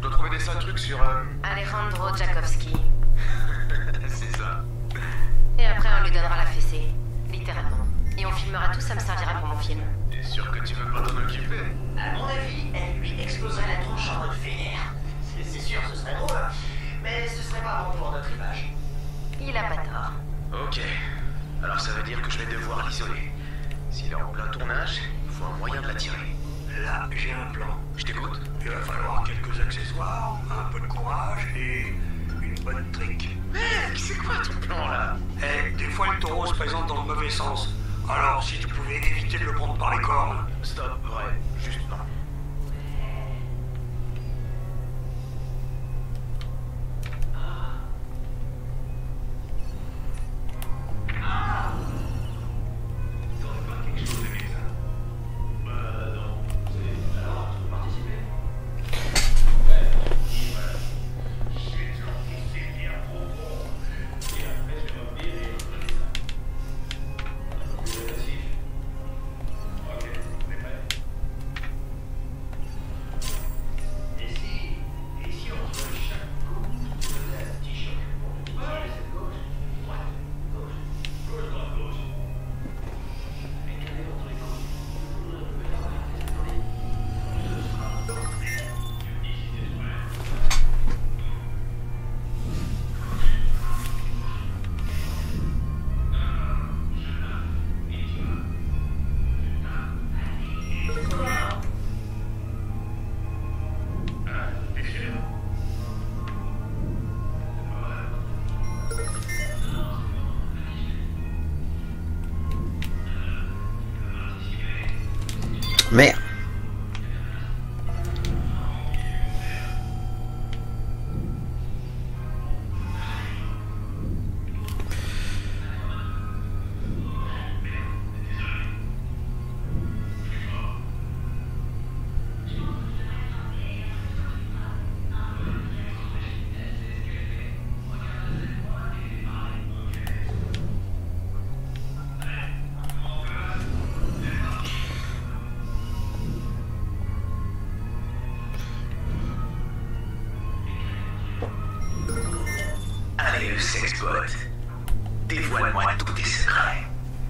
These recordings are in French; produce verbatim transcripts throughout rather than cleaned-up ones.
Je dois trouver des sales trucs sur... Euh... Alejandro Jakovski. C'est ça. Et après, on lui donnera la fessée. Littéralement. Et on filmera tout, ça me servira pour mon film. T'es sûr que tu veux pas t'en occuper? À mon avis, elle lui exploserait la tronche en mode vénère. C'est sûr, ce serait drôle, mais ce serait pas bon pour notre image. Il a pas tort. Ok. Alors ça veut dire que je vais devoir l'isoler. S'il est en plein tournage, il faut un moyen de l'attirer. Là, j'ai un plan. Je t'écoute. Il va falloir quelques accessoires, un peu de courage et une bonne trick. Mec, c'est quoi ton plan là? Eh, des fois le taureau se présente dans le mauvais sens. Alors si tu pouvais éviter de le prendre par les cornes. Stop, ouais, juste non. Merde. Allez, le sexbot. Dévoile-moi tous tes secrets.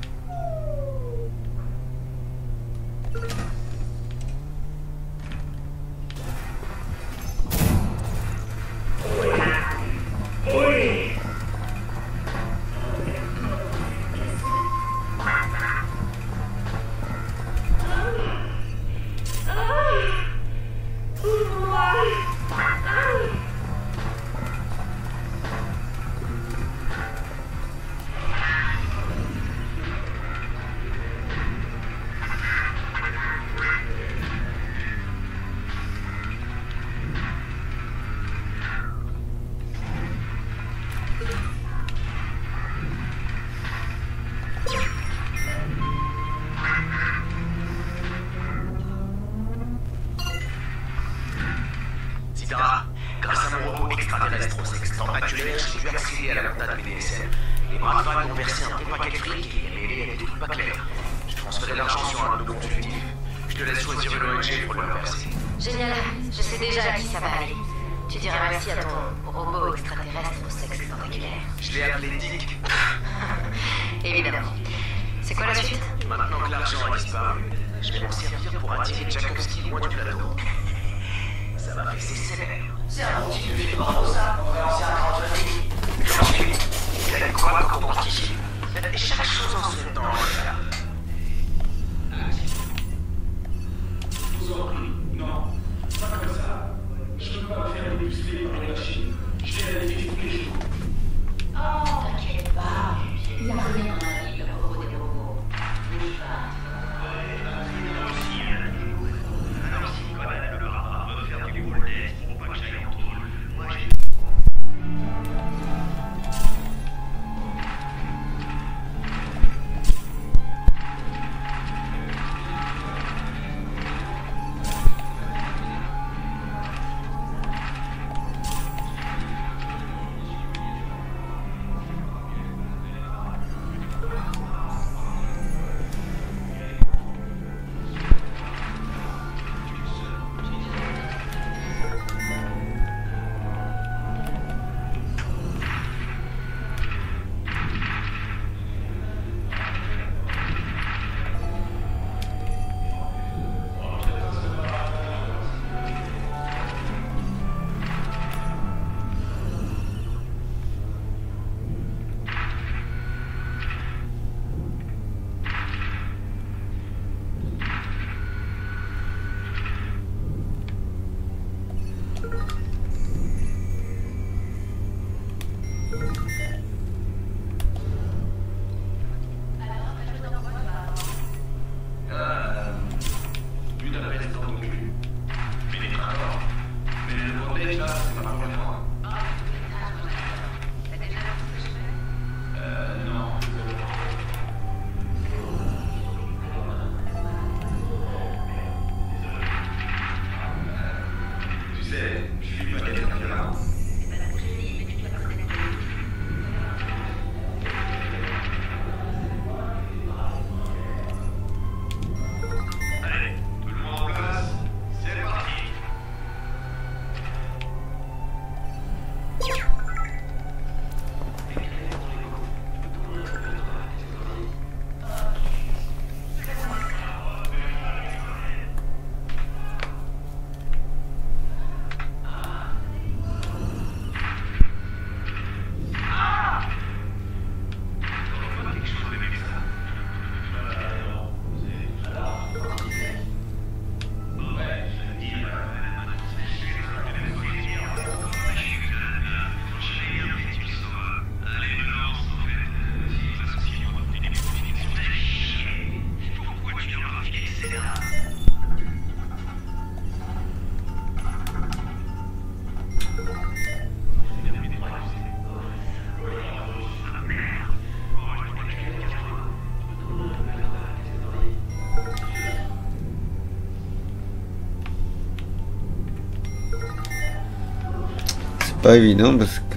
Grâce à mon robot extraterrestre au sexe tentaculaire, j'ai pu accéder à la montagne B D S M. Les bras de vagues m'ont versé un bon paquet de fric et les mêlées n'étaient pas claires. J'ai transféré l'argent sur un autre compte fictif. Je te laisse choisir une O N G pour le reverser. Génial, je sais déjà à qui ça va aller. Tu diras merci à ton robot extraterrestre au sexe tentaculaire. Je l'ai appelé Dick. Évidemment. C'est quoi la suite? Maintenant que l'argent a disparu, je vais m'en servir pour attirer Jakovski loin du plateau. Ça va rester célèbre. C'est un bon type de film porno ça, on va lancer un grand famille. J'en suis. Il a une quoi quand on participe? Chaque chose en son temps, là. Je vous en prie, non, pas comme ça. Je peux pas me faire déguster par les machines. Je vais la vivre tous les jours. Oh, t'inquiète pas. Il n'y a rien dans la vie de robot des robots. Bouge pas. pas évident parce que...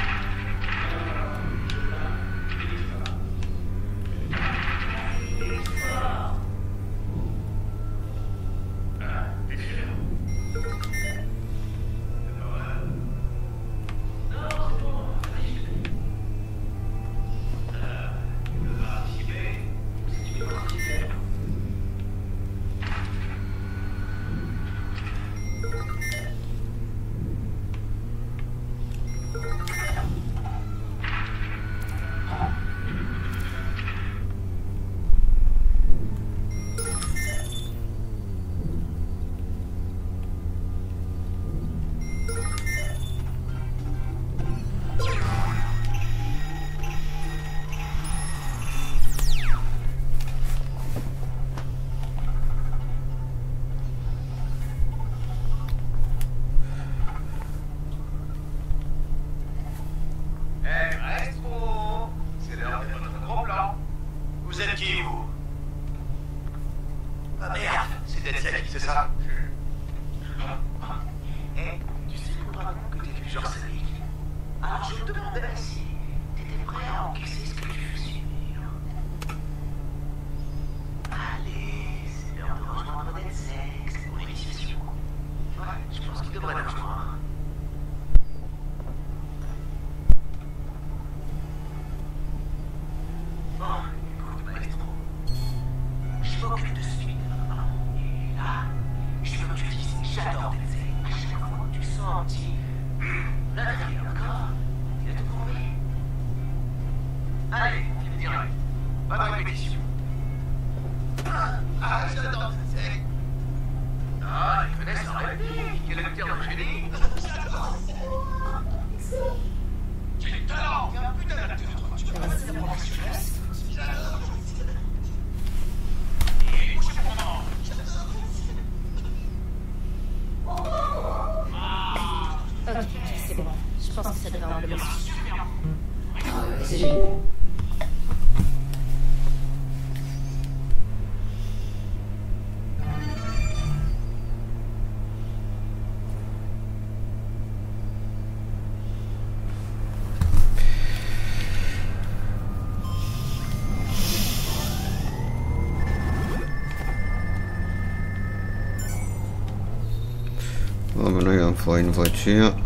Bon, maintenant il va me falloir une voiture.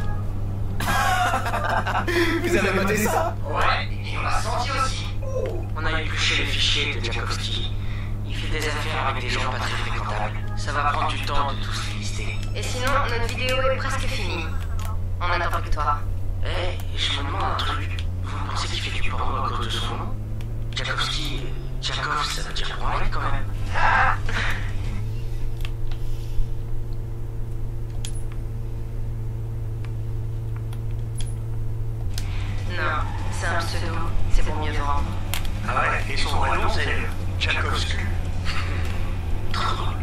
Vous avez noté ça? Ouais, et on l'a senti aussi. On a épluché les fichiers de Tchaikovsky. Il fait des affaires avec des gens pas très fréquentables. Ça va prendre du temps de tous les lister. Et sinon, notre vidéo est presque finie. On attend plus que toi. Eh, hey, je me demande un truc. Vous pensez qu'il fait du porno à cause de son nom? Tchaikovsky, Tchakov, ça veut dire branlette quand même. Ah non, c'est un pseudo. C'est pour mieux vendre. Ah ouais, et son vrai nom c'est Tchaikovsky. Trop drôle.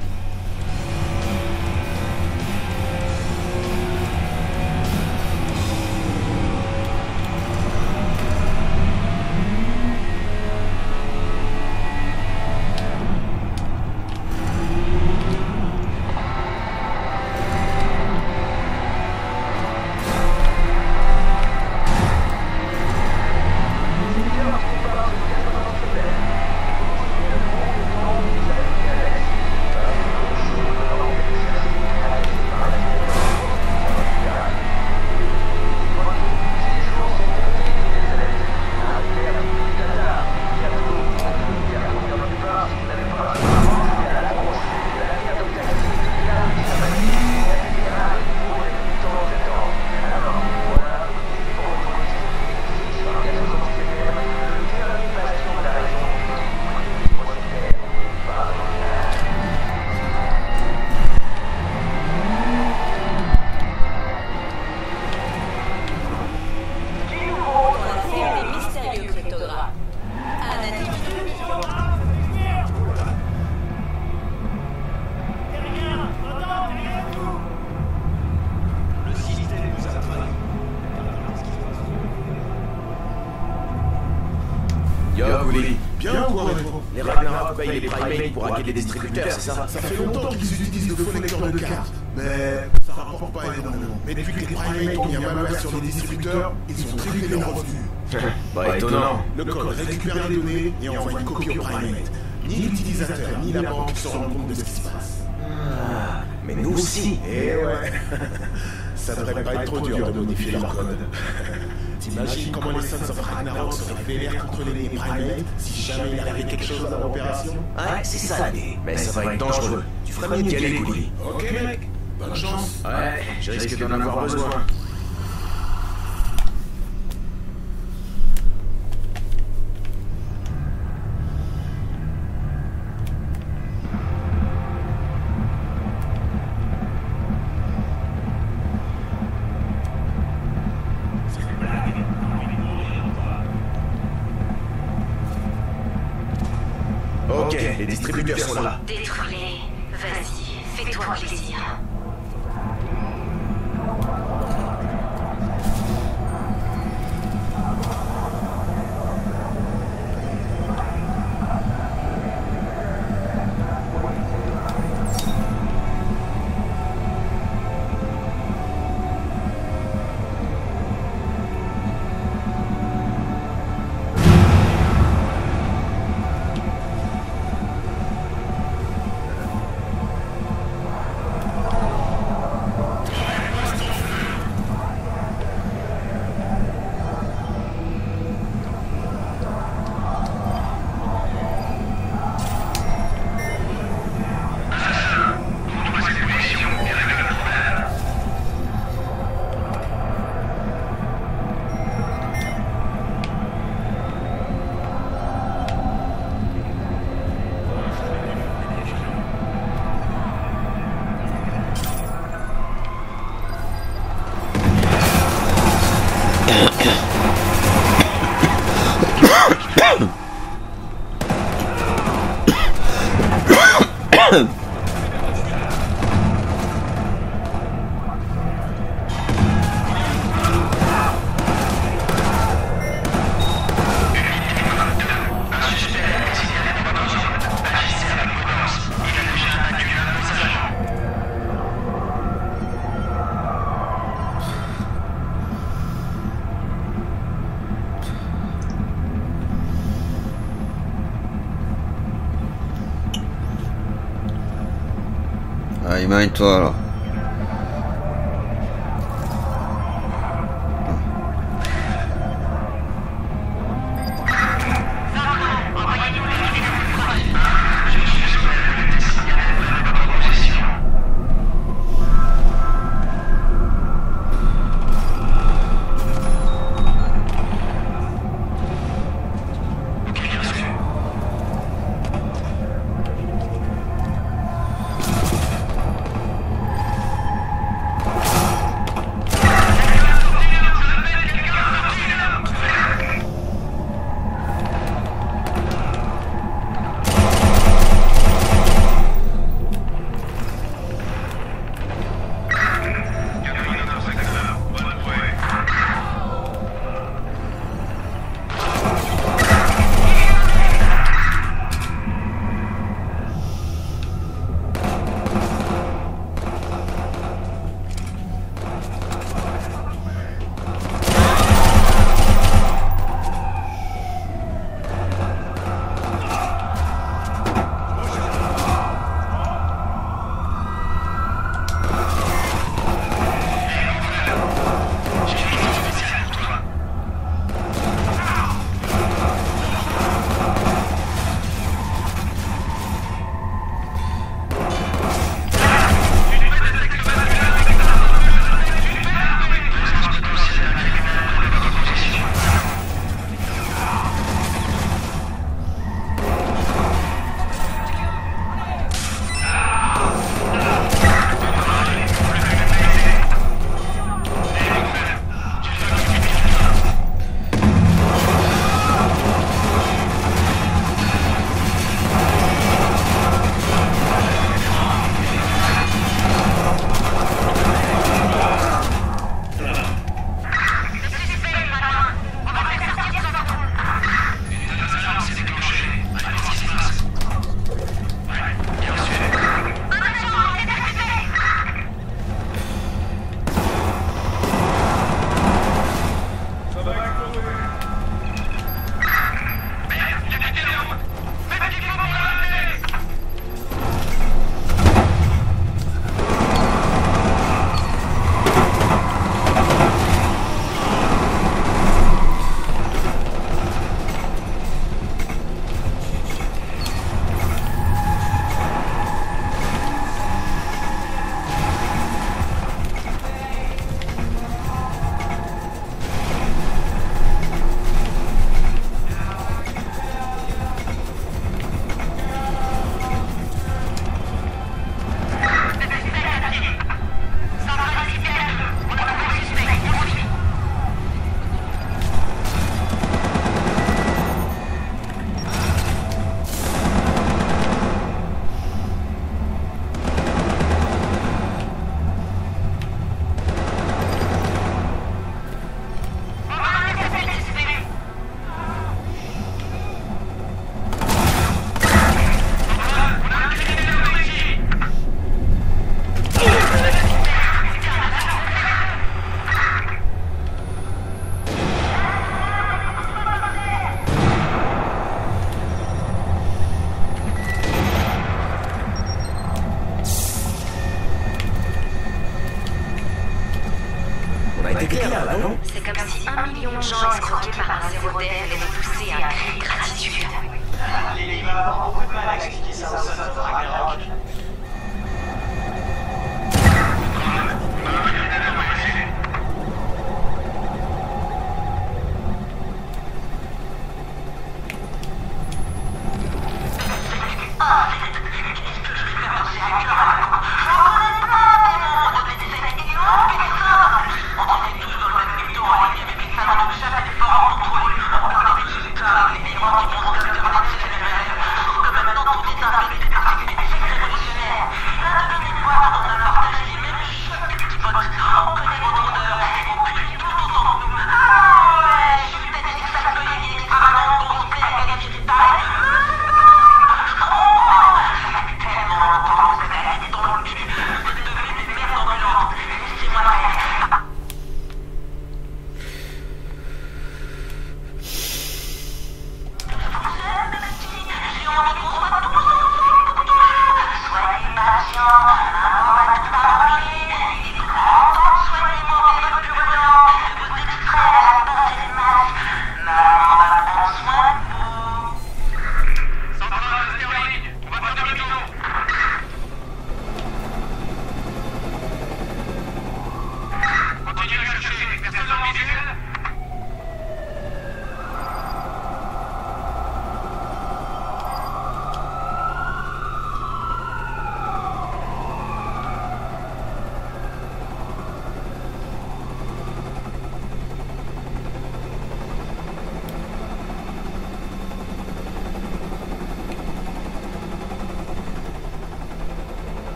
Les primates pour hacker les distributeurs, c'est ça? Ça fait longtemps qu'ils utilisent de faux lecteurs de cartes, mais ça Ça rapporte pas énormément. Mais depuis que les primates ont mis un malware sur les distributeurs, ils ont triplé leurs revenus. Bah étonnant. Le code récupère les données et envoie une copie au primate. Ni l'utilisateur, ni la banque se rendent compte de ce qui se passe. Ah, mais nous aussi. Eh ouais. Ça devrait pas être trop dur de modifier leur code. T'imagines comment les Sons of Ragnarok seraient vénères contre les primates si jamais il arrivait quelque chose à leur opération? Ouais, c'est ça l'idée. Mais ça va être dangereux. Tu ferais mieux d'y aller, Gouli. Ok mec, bonne chance. Ouais, je risque d'en avoir besoin. Ok, les distributeurs sont là. Détruis-les. Vas-y, fais-toi plaisir. Ah, imagine-toi là. été clair là, non? C'est comme si un million de gens escroqués par un zéro D F allaient pousser un cri de gratitude. Lily va avoir beaucoup de mal à expliquer ça aux Sons of Ragnarok.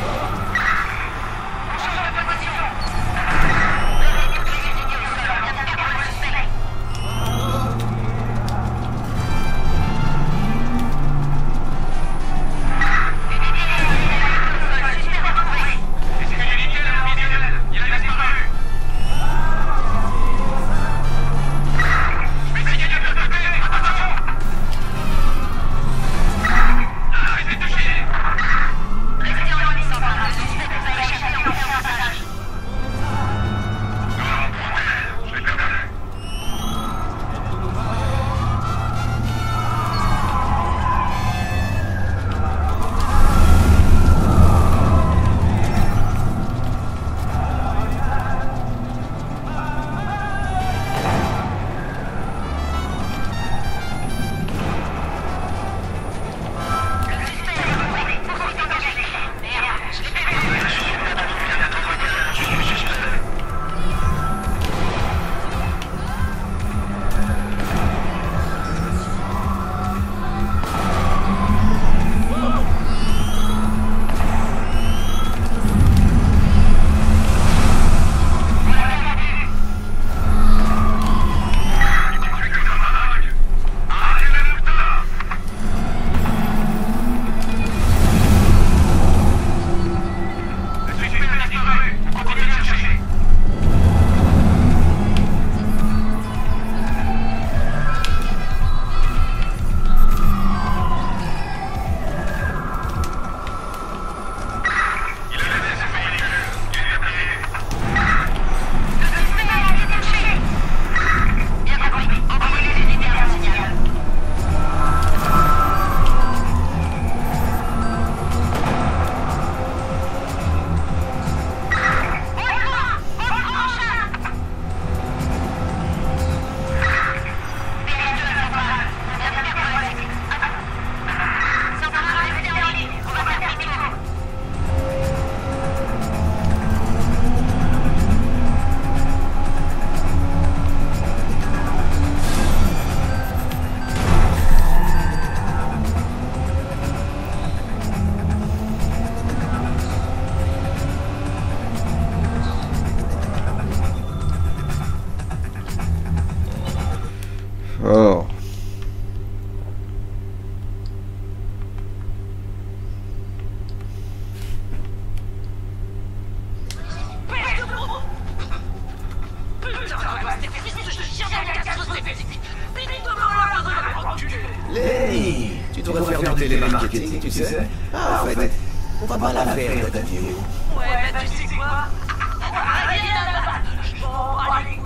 Position. ces fils de chien d'Alcatraz, ces fils. Lenny, tu devrais faire du télémarketing, tu sais. Ah, en fait, on va pas la faire, ta vidéo. Ouais, mais tu sais quoi? Allez, allez,